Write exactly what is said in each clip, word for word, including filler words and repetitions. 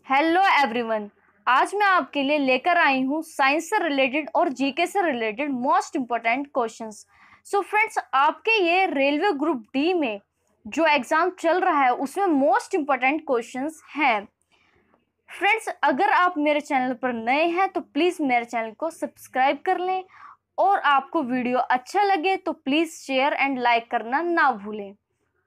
Hello everyone, आज मैं आपके लिए लेकर आई हूँ साइंस से रिलेटेड और जीके से related most important questions. So friends, आपके ये रेलवे ग्रुप डी में जो एग्ज़ाम चल रहा है उसमें मोस्ट इम्पोर्टेंट क्वेश्चंस हैं। फ्रेंड्स, अगर आप मेरे चैनल पर नए हैं तो प्लीज़ मेरे चैनल को सब्सक्राइब कर लें और आपको वीडियो अच्छा लगे तो प्लीज़ शेयर एंड लाइक करना ना भूलें।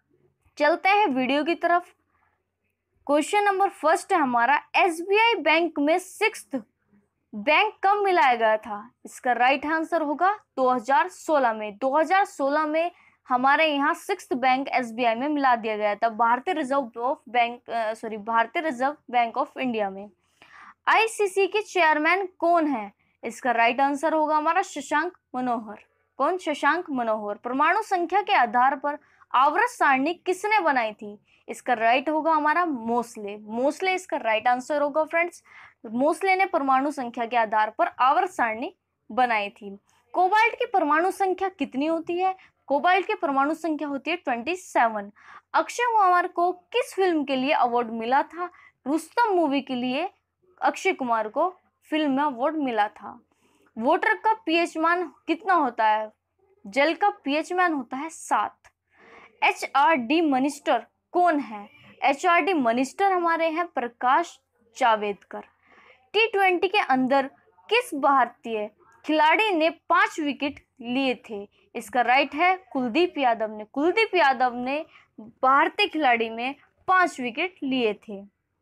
चलते हैं वीडियो की तरफ। क्वेश्चन नंबर फर्स्ट है हमारा, एसबीआई बैंक में सिक्स्थ बैंक कब मिलाया गया था? इसका राइट आंसर होगा दो हज़ार सोलह में। दो हज़ार सोलह में हमारे यहाँ सिक्स्थ बैंक एसबीआई में मिला दिया गया था, भारतीय रिजर्व ऑफ बैंक सॉरी भारतीय रिजर्व बैंक ऑफ इंडिया में। आईसीसी के चेयरमैन कौन है? इसका राइट आंसर होगा हमारा शशांक मनोहर। कौन? शशांक मनोहर। परमाणु संख्या के आधार पर आवर्त सारणी किसने बनाई थी? इसका राइट होगा हमारा मोस्ले। मोस्ले इसका राइट आंसर होगा फ्रेंड्स। मोस्ले ने परमाणु संख्या के आधार पर आवर्त सारणी बनाई थी। कोबाल्ट की परमाणु संख्या कितनी होती है? कोबाल्ट की परमाणु संख्या होती है सत्ताईस। अक्षय कुमार को किस फिल्म के लिए अवार्ड मिला था? रुस्तम मूवी के लिए अक्षय कुमार को फिल्म में अवार्ड मिला था। वाटर का पीएच मान कितना होता है? जल का पीएच मान होता है सात। एच आर डी मिनिस्टर कौन है? एच आर डी मिनिस्टर हमारे हैं प्रकाश जावड़ेकर। टी ट्वेंटी के अंदर किस भारतीय खिलाड़ी ने पांच विकेट लिए थे? इसका राइट है कुलदीप यादव ने। कुलदीप यादव ने भारतीय खिलाड़ी में पांच विकेट लिए थे।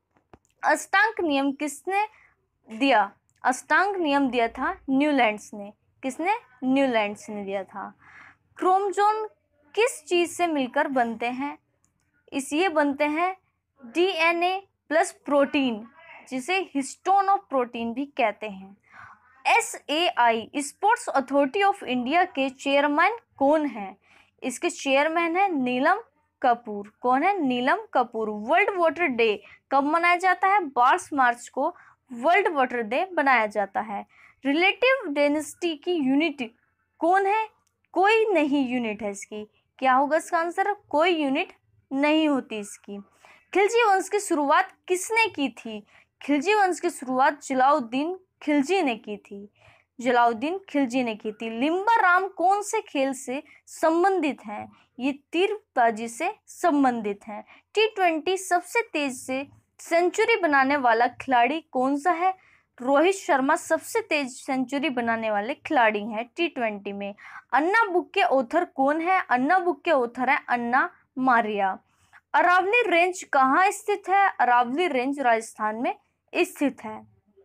अष्टांग नियम किसने दिया? अष्टांग नियम दिया था न्यूलैंड्स ने। किसने? न्यूलैंड्स ने दिया था। क्रोमोसोम किस चीज से मिलकर बनते हैं? इस ये बनते हैं डीएनए प्लस प्रोटीन, जिसे हिस्टोन ऑफ प्रोटीन भी कहते हैं। S A I sports authority of India के चेयरमैन कौन है? इसके चेयरमैन है नीलम कपूर। कौन है? Neelam Kapoor. World water day कब मनाया जाता है? बाईस मार्च को वर्ल्ड वाटर डे बनाया जाता है। रिलेटिव डेंसिटी की यूनिट कौन है? कोई नहीं यूनिट है इसकी। क्या होगा इसका आंसर? कोई यूनिट नहीं होती इसकी। खिलजी वंश की शुरुआत किसने की थी? खिलजी वंश की शुरुआत जलालुद्दीन खिलजी ने की थी। जलालुद्दीन खिलजी ने की थी। लिम्बा राम कौन से खेल से संबंधित हैं? ये तीरंदाजी से संबंधित हैं। टी ट्वेंटी सबसे तेज से सेंचुरी बनाने वाला खिलाड़ी कौन सा है? रोहित शर्मा सबसे तेज सेंचुरी बनाने वाले खिलाड़ी हैं टी ट्वेंटी में। अन्ना बुक के ऑथर कौन है? अन्ना बुक के ऑथर है अन्ना मारिया। अरावली रेंज कहाँ स्थित है? अरावली रेंज राजस्थान में स्थित है।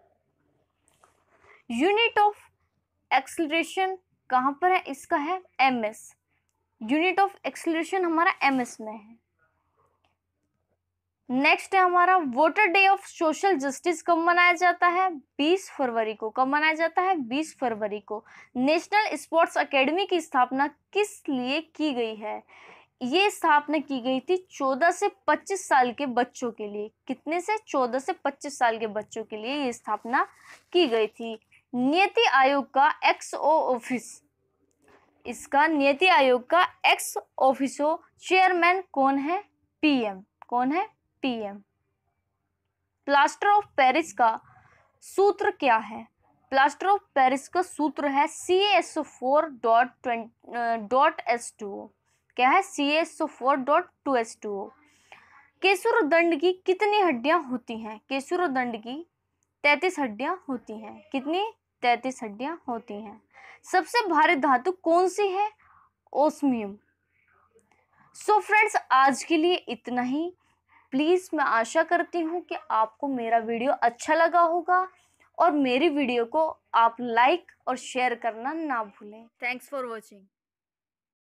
यूनिट ऑफ एक्सीलरेशन कहाँ पर है? इसका है एमएस। यूनिट ऑफ एक्सीलरेशन हमारा एमएस में है। नेक्स्ट है हमारा, voter day of social justice कब मनाया जाता है? बीस फरवरी को। कब मनाया जाता है? बीस फरवरी को। नेशनल स्पोर्ट्स एकेडमी की स्थापना किस लिए की गई है? ये स्थापना की गई थी चौदह से पच्चीस साल के बच्चों के लिए। कितने से? चौदह से पच्चीस साल के बच्चों के लिए ये स्थापना की गई थी। नीति आयोग का एक्स ऑफिस इसका नीति आयोग का एक्स ऑफिसो चेयरमैन कौन है? पीएम। कौन है? पीएम। प्लास्टर ऑफ पेरिस का सूत्र क्या है? प्लास्टर ऑफ पेरिस का सूत्र है C S O four dot S two O. क्या है? C S O four dot two S two O. केसुर दंड की कितनी हड्डियां होती हैं? केसुर दंड की तैंतीस हड्डियां होती हैं। कितनी? तैंतीस हड्डियां होती हैं। सबसे भारी धातु कौन सी है? ओस्मियम। सो फ्रेंड्स, आज के लिए इतना ही। प्लीज़ मैं आशा करती हूँ कि आपको मेरा वीडियो अच्छा लगा होगा और मेरी वीडियो को आप लाइक और शेयर करना ना भूलें। Thanks for watching.